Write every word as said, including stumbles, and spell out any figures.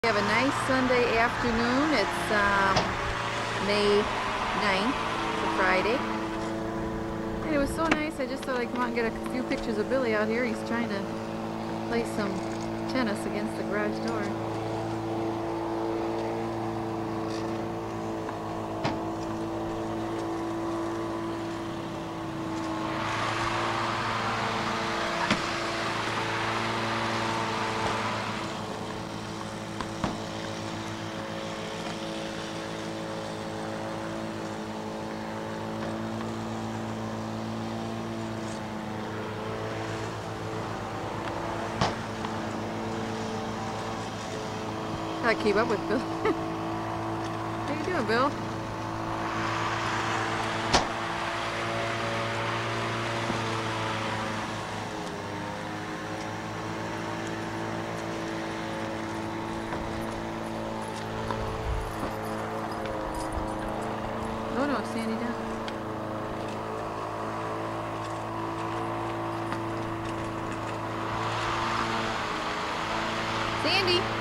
We have a nice Sunday afternoon. It's um, May ninth, it's a Friday. And it was so nice, I just thought I'd come out and get a few pictures of Billy out here. He's trying to play some tennis against the garage door. I keep up with Bill. How you doing, Bill? Oh no, it's Sandy down. Sandy!